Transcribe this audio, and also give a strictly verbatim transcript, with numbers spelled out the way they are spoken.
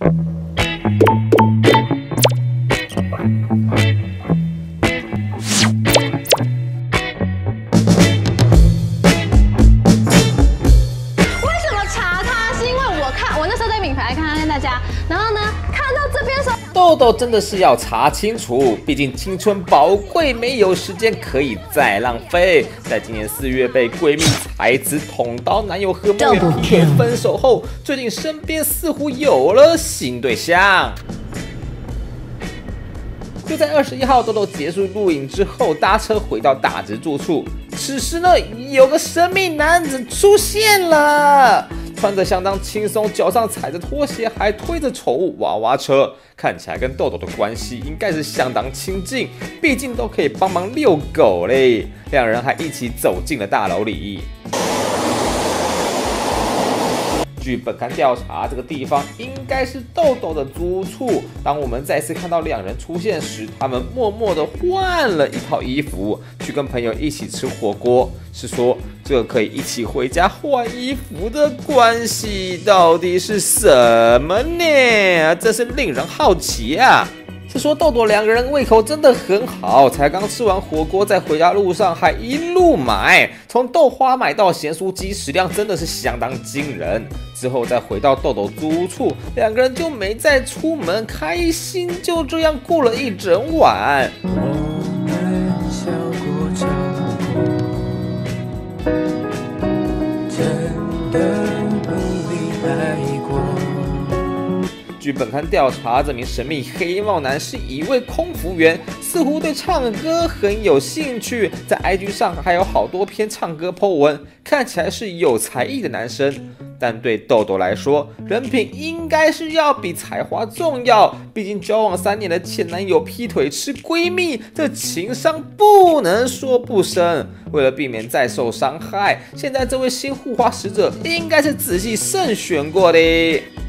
豆豆真的是要查清楚，毕竟青春宝贵，没有时间可以再浪费。在今年四月被闺蜜才子捅刀男友和莫言劈腿分手后，最近身边似乎有了新对象。就在二十一号，豆豆结束录影之后，搭车回到大直住处。此时呢，有个神秘男子出现了。穿着相当轻松，脚上踩着拖鞋，还推着宠物娃娃车，看起来跟豆豆的关系应该是相当亲近，毕竟都可以帮忙遛狗嘞。两人还一起走进了大楼里。据本刊调查，这个地方应该是豆豆的租处。当我们再次看到两人出现时，他们默默地换了一套衣服，去跟朋友一起吃火锅。是说这个可以一起回家换衣服的关系到底是什么呢？真是令人好奇啊！是说豆豆两个人胃口真的很好，才刚吃完火锅，在回家路上还一路买，从豆花买到咸酥鸡，食量真的是相当惊人。之后再回到豆豆租屋处，两个人就没再出门，开心就这样过了一整晚。我们笑过吵过，真的不必爱过。据本刊调查，这名神秘黑帽男是一位空服员，似乎对唱歌很有兴趣，在 I G 上还有好多篇唱歌 po 文，看起来是有才艺的男生。但对豆豆来说，人品应该是要比才华重要，毕竟交往三年的前男友劈腿吃闺蜜，这情商不能说不深。为了避免再受伤害，现在这位新护花使者应该是仔细慎选过的。